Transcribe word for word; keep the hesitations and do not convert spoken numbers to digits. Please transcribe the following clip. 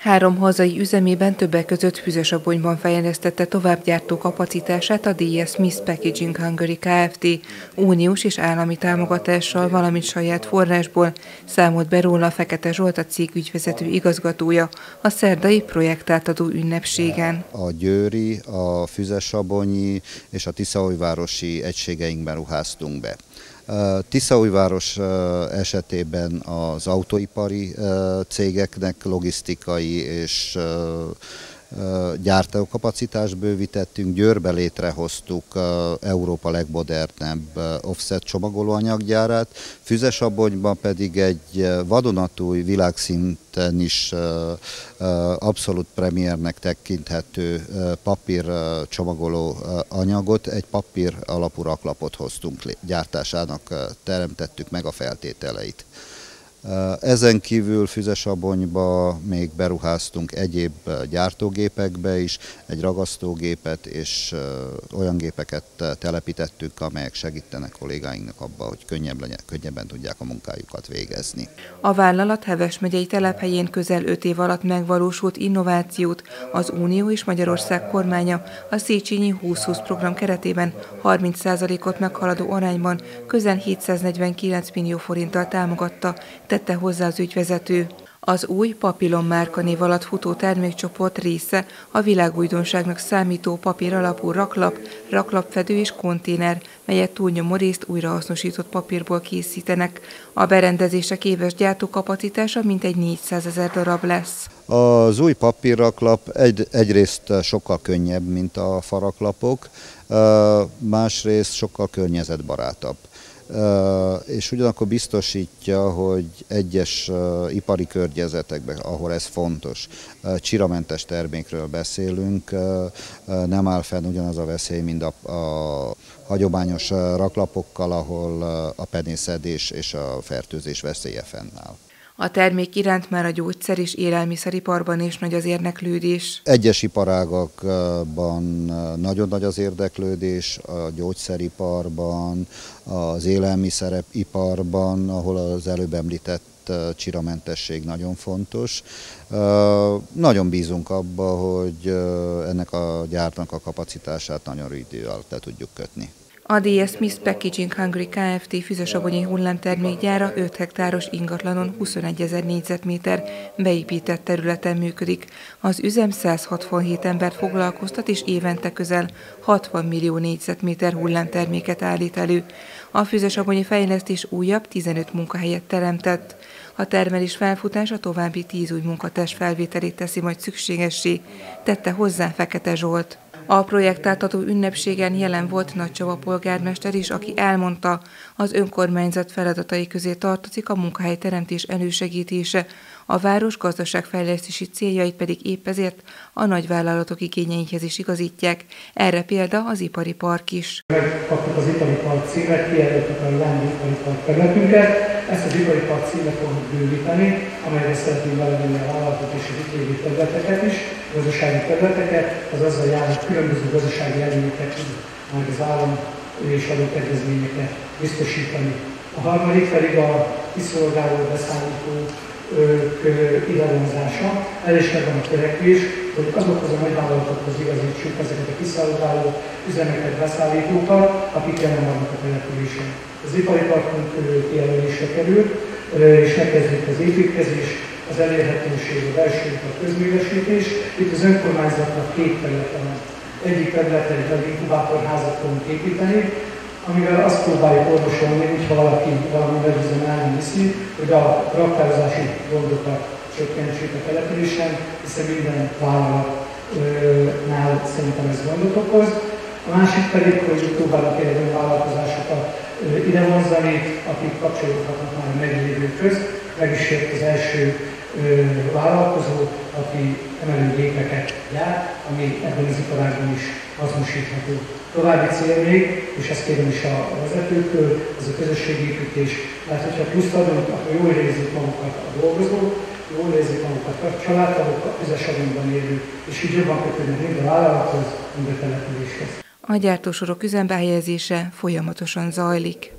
Három hazai üzemében többek között Füzesabonyban fejlesztette továbbgyártó kapacitását a dé es Smith Packaging Hungary Kft. Uniós és állami támogatással, valamint saját forrásból, számolt be róla Fekete Zsolt, a cég ügyvezető igazgatója a szerdai projektátadó ünnepségen. A győri, a füzesabonyi és a tiszaújvárosi egységeinkben ruháztunk be. Tiszaújváros esetében az autóipari cégeknek logisztikai és gyártókapacitást bővítettünk, Győrbe létrehoztuk Európa legmodernebb offset csomagolóanyaggyárát, Füzesabonyban pedig egy vadonatúj, világszinten is abszolút premiernek tekinthető papír csomagoló anyagot, egy papír alapú raklapot hoztunk gyártásának, teremtettük meg a feltételeit. Ezen kívül Füzesabonyba még beruháztunk egyéb gyártógépekbe is, egy ragasztógépet és olyan gépeket telepítettük, amelyek segítenek kollégáinknak abban, hogy könnyebb legyen, könnyebben tudják a munkájukat végezni. A vállalat Heves megyei telephelyén közel öt év alatt megvalósult innovációt az Unió és Magyarország kormánya a Széchenyi húsz húsz program keretében harminc százalékot meghaladó arányban közel hétszáznegyvenkilenc millió forinttal támogatta, tette hozzá az ügyvezető. Az új Papillon márkanév alatt futó termékcsoport része a világújdonságnak számító papír alapú raklap, raklapfedő és konténer, melyet túlnyomó részt újrahasznosított papírból készítenek. A berendezések éves gyártókapacitása mintegy négyszázezer darab lesz. Az új papírraklap egy, egyrészt sokkal könnyebb, mint a faraklapok, másrészt sokkal környezetbarátabb. Uh, és ugyanakkor biztosítja, hogy egyes uh, ipari környezetekben, ahol ez fontos, uh, csiramentes termékről beszélünk, uh, uh, nem áll fenn ugyanaz a veszély, mint a, a hagyományos uh, raklapokkal, ahol uh, a penészedés és a fertőzés veszélye fennáll. A termék iránt már a gyógyszer- és élelmiszeriparban is nagy az érdeklődés. Egyes iparágakban nagyon nagy az érdeklődés, a gyógyszeriparban, az élelmiszeriparban, ahol az előbb említett csiramentesség nagyon fontos. Nagyon bízunk abba, hogy ennek a gyárnak a kapacitását nagyon rövid idő alatt le tudjuk kötni. A dé es Smith Packaging Hungary Kft. Füzesabonyi hullámtermékgyára öt hektáros ingatlanon huszonegyezer négyzetméter beépített területen működik. Az üzem száz hatvanhét embert foglalkoztat, és évente közel hatvan millió négyzetméter hullámterméket állít elő. A füzesabonyi fejlesztés újabb tizenöt munkahelyet teremtett. A termelés felfutása további tíz új munkatárs felvételét teszi majd szükségessé, tette hozzá Fekete Zsolt. A projektátadó ünnepségen jelen volt Nagycsaba polgármester is, aki elmondta, az önkormányzat feladatai közé tartozik a munkahelyteremtés elősegítése, a város gazdaságfejlesztési céljait pedig épp ezért a nagyvállalatok igényeihez is igazítják, erre példa az ipari park is. Megkaptuk az ipari park címet, kijelöltük a Lángi ipari park területünket, ezt az ipari park címet fogjuk bővíteni, amelyre szeretnénk belevenni a vállalatok és az ipari területeket is, gazdasági területeket, az azzal jár, hogy különböző gazdasági előnyöket, majd az állam és adókedvezményeket biztosítani. A harmadik pedig a kiszolgáló beszállítók idevonzása. El is megvan a törekvés, hogy azokhoz a nagyvállalatokhoz igazítsuk ezeket a kiszolgáló üzemeket, beszállítókat, akik jelen vannak a településen. Az ipari parkunk kijelölésre kerül, és megkezdjük az építkezés, az elérhetőség, a belső a közművesítés. Itt az önkormányzatnak két területe van. Egyik területe egy nagy inkubátorházat fogunk építeni, amivel azt próbáljuk orvosolni, hogyha valaki valami nagyüzem elviszi, hogy a raktározási gondokat csökkentsük a településen, hiszen minden vállalatnál szerintem ez gondot okoz. A másik pedig, hogy próbálunk olyan vállalkozásokat idevonzani, akik kapcsolódhatnak már a meglévőkhöz. Meg is jött az első vállalkozó, aki emelőgépeket gyárt, ami ebben az iparágban is hasznosítható. További cél még, és ezt kérem is a vezetőktől, ez a közösségépítés, mert hogyha pluszt adunk, akkor jól érzik magukat a dolgozók, jól érzik magukat a családtagok, a Füzesabonyban élők, és így jobban kötődnek mind a vállalathoz, mind a településhez. A gyártósorok üzembe helyezése folyamatosan zajlik.